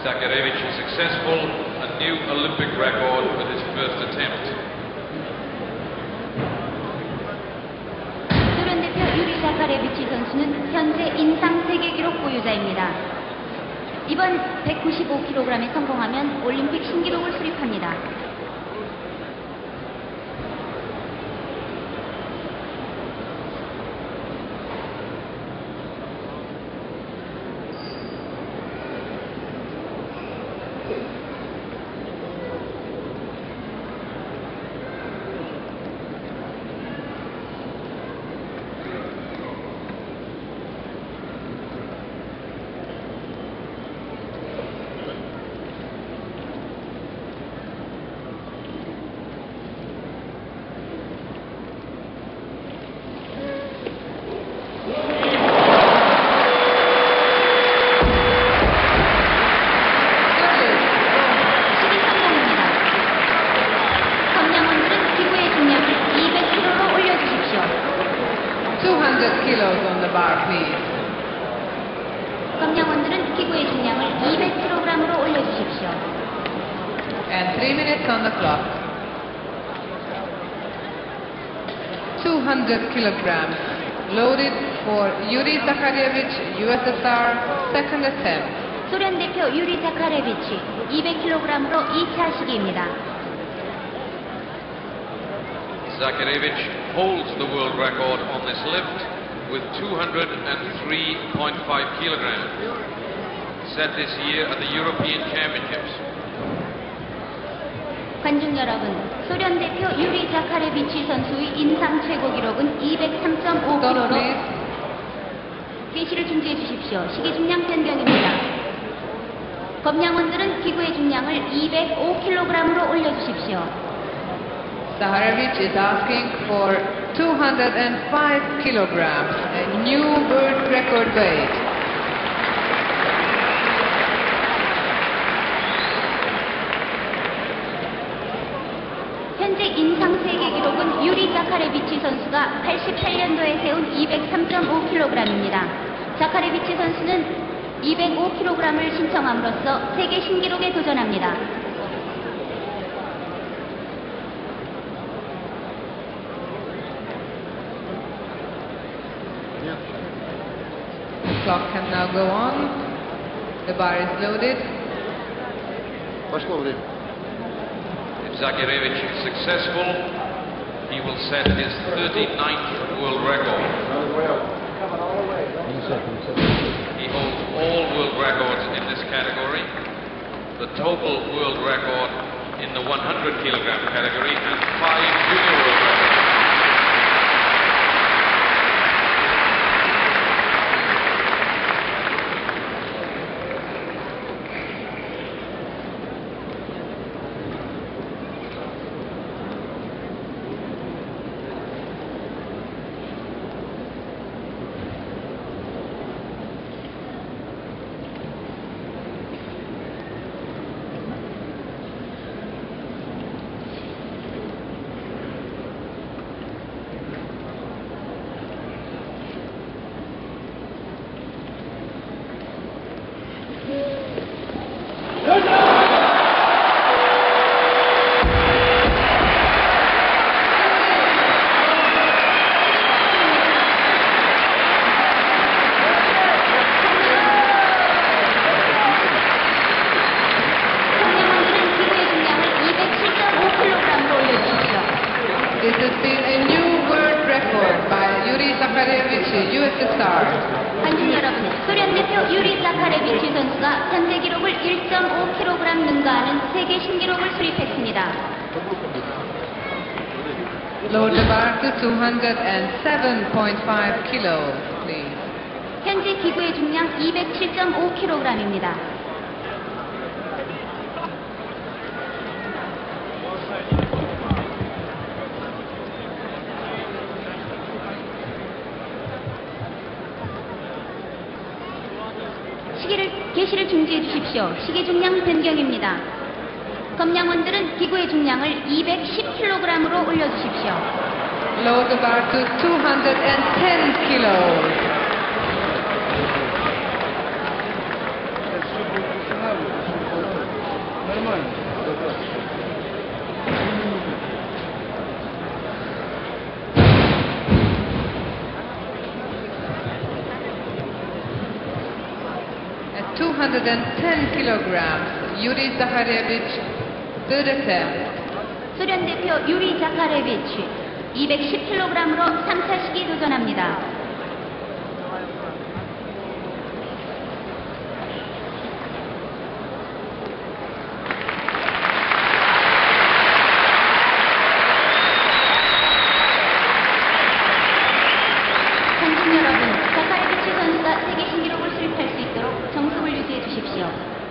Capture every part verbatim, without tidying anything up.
Zakharevich is successful, a new Olympic record with his first attempt. 소련 대표 유리 자카레비치 선수는 현재 인상 세계 기록 보유자입니다. 이번 백구십오 킬로그램에 성공하면 올림픽 신기록을 수립합니다. two hundred kilos on the bar, please. 검량원들은 기구의 중량을 이백 킬로그램으로 올려주십시오. And three minutes on the clock. two hundred kilograms. Loaded for Juri Zakharevich, U S S R, second attempt. 소련 대표 유리 자카레비치 이백 킬로그램으로 이 차 시기입니다. Zakharevich holds the world record on this lift with two hundred three point five kilograms, set this year at the European Championships. 관중 여러분, 소련 대표 유리 자카레비치 선수의 인상 최고 기록은 이백삼 점 오 킬로그램로 개시를 중지해 주십시오. 시기 중량 변경입니다. 검량원들은 기구의 중량을 이백오 킬로그램으로 올려주십시오. Zakharevich is asking for two hundred five kilograms, a new world record weight. 현재 인상 세계 기록은 유리 자카레비치 선수가 팔십팔 년도에 세운 이백삼 점 오 킬로그램입니다. 자카레비치 선수는 이백오 킬로그램을 신청함으로써 세계 신기록에 도전합니다. The clock can now go on. The bar is loaded. If Zakharevich is successful, he will set his thirty-ninth world record. He holds all world records in this category, the total world record in the one hundred kilogram category, and five junior world records. This has been a new world record by Juri Zakharevich, U S S R. 관중 여러분, 소련 대표 유리 자카레비치 선수가 현재 기록을 일 점 오 킬로그램 능가하는 세계 신기록을 수립했습니다. Load the bar to two hundred seven point five kilos, please. 현재 기구의 중량 이백칠 점 오 킬로그램입니다. 시기를, 개시를 중지해 주십시오. 시기 중량 변경입니다. 검량원들은 기구의 중량을 이백십 킬로그램으로 올려주십시오. Load the bar to two hundred ten kilos. hundred ten kilograms. Juri Zakharevich, third attempt. 소련 대표 유리 자카레비치 이백십 킬로그램으로 삼 차 시기 도전합니다. 관중 여러분, 자카레비치 선수가 세계 신기록을 수립할 수 있도록 정숙을 유지해 주십시오.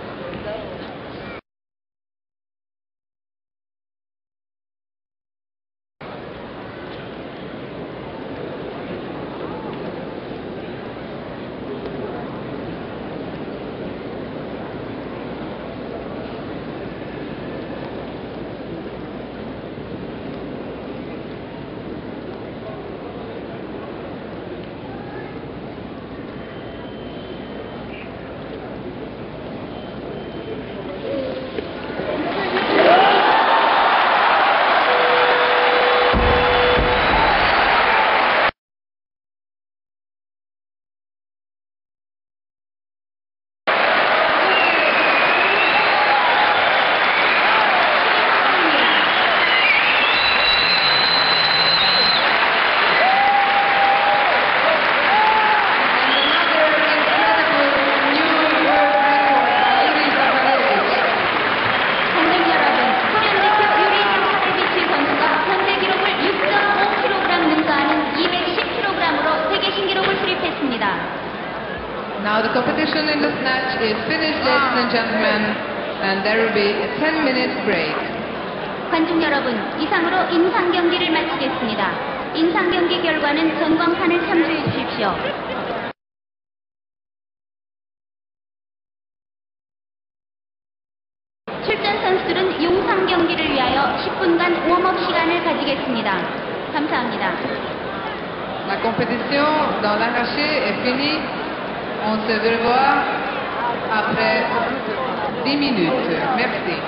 Now the competition in the snatch is finished, ladies and gentlemen, and there will be a ten minute break. 관중 여러분, 이상으로 인상 경기를 마치겠습니다. 인상 경기 결과는 전광판을 참조해 주십시오. 출전 선수들은 용상 경기를 위하여 십 분간 웜업 시간을 가지겠습니다. 감사합니다. La compétition dans l'arraché est finie. On se revoit après dix minutes. Merci.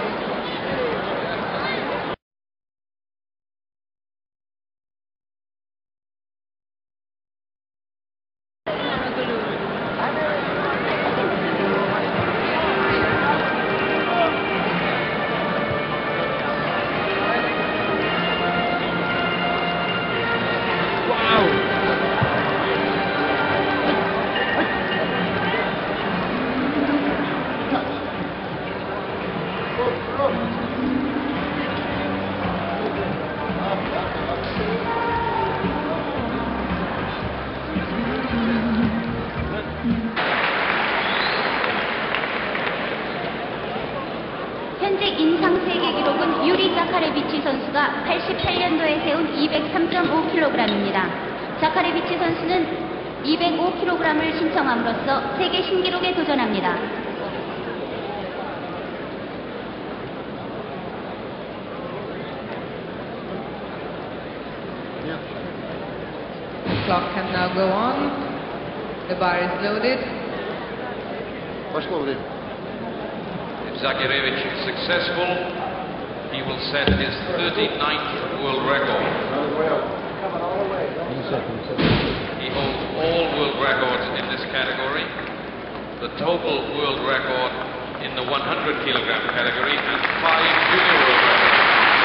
현재 인상 세계 기록은 유리 자카레비치 선수가 팔십팔 년도에 세운 이백삼 점 오 킬로그램입니다. 자카레비치 선수는 이백오 킬로그램을 신청함으로써 세계 신기록에 도전합니다. The clock can now go on. The bar is loaded. What's loaded? If Zakharevich is successful, he will set his thirty-ninth world record. He holds all world records in this category, the total world record in the one hundred kilogram category, and five junior world records.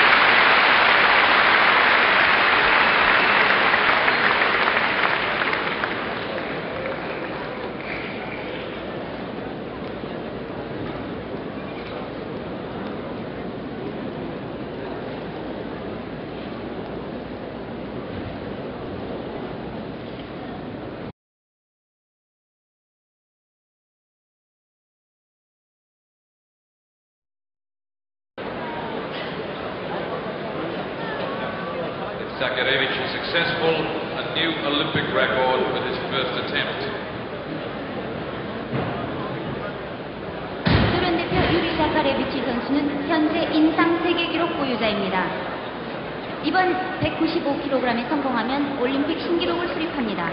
Zakharevich is successful, a new Olympic record with his first attempt. 소련 대표 유리 자카레비치 선수는 현재 인상 세계 기록 보유자입니다. 이번 백구십오 킬로그램에 성공하면 올림픽 신기록을 수립합니다.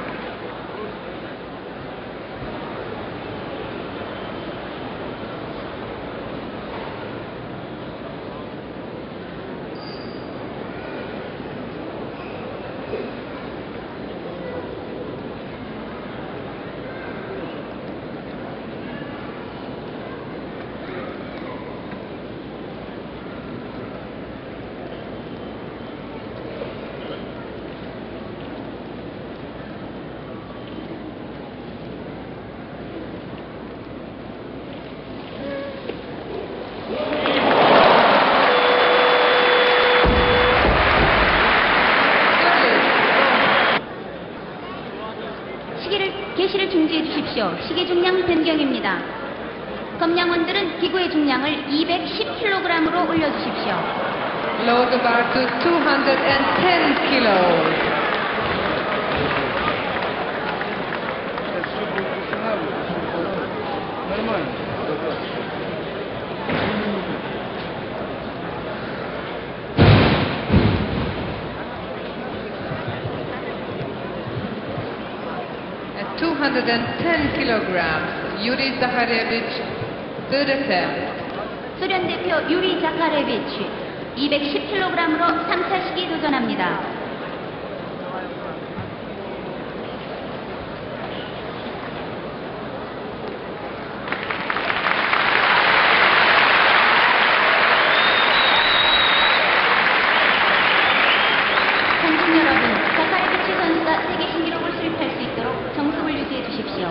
시계 중량 변경입니다. 검량원들은 기구의 중량을 이백십 킬로그램으로 올려주십시오. Lower the bar to two hundred ten kilos. At two hundred ten kilograms, Juri Zakharevich, third attempt. 소련 대표 유리 자카레비치 이백십 킬로그램으로 삼 차 시기 도전합니다. 관중 여러분, 자카레비치 선수가 세계 신기록을 수립할 수 있도록 정석을 유지해 주십시오.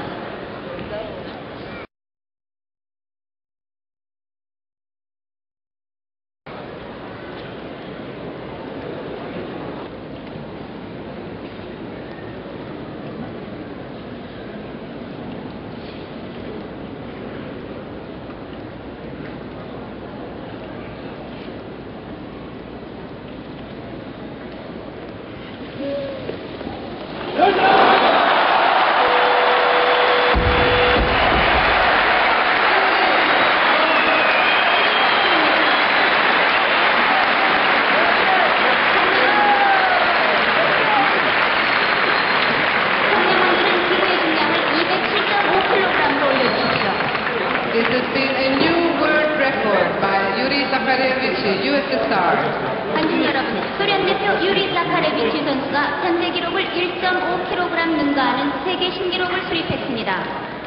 This has been a new world record by Juri Zakharevich, U S S R. 관중 여러분, 소련 대표 유리 자카레비치 선수가 현재 기록을 일 점 오 킬로그램 능가하는 세계 신기록을 수립했습니다.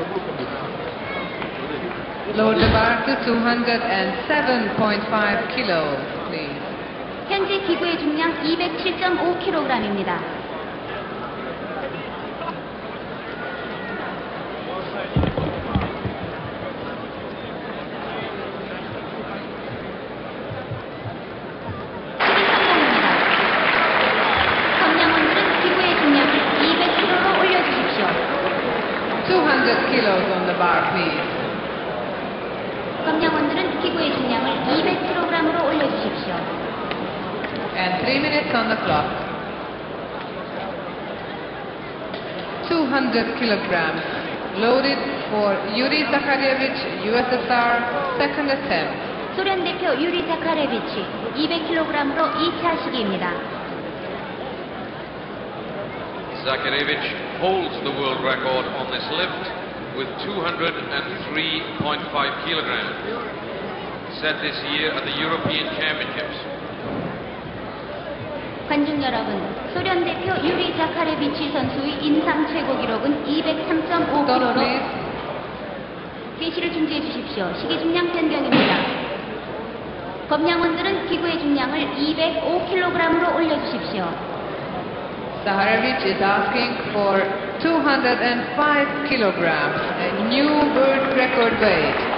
Lower the bar to two hundred seven point five kilos, please. 현재 기구의 중량 이백칠 점 오 킬로그램입니다. two hundred kilos on the bar, please. 검량원들은 기구의 중량을 이백 킬로그램으로 올려주십시오. And three minutes on the clock. two hundred kilograms loaded for Juri Zakharevich, U S S R, second attempt. 소련 대표 유리 자카레비치 이백 킬로그램으로 이 차 시기입니다. Zakharevich holds the world record on this lift with two hundred three point five kilograms, set this year at the European Championships. 관중 여러분, 소련 대표 유리 자카레비치 선수의 인상 최고 기록은 이백삼 점 오 킬로그램로 개시를 중지해 주십시오. 시계 중량 변경입니다. 검량원들은 기구의 중량을 이백오 킬로그램으로 올려주십시오. Zakharevich is asking for two hundred five kilograms, a new world record weight.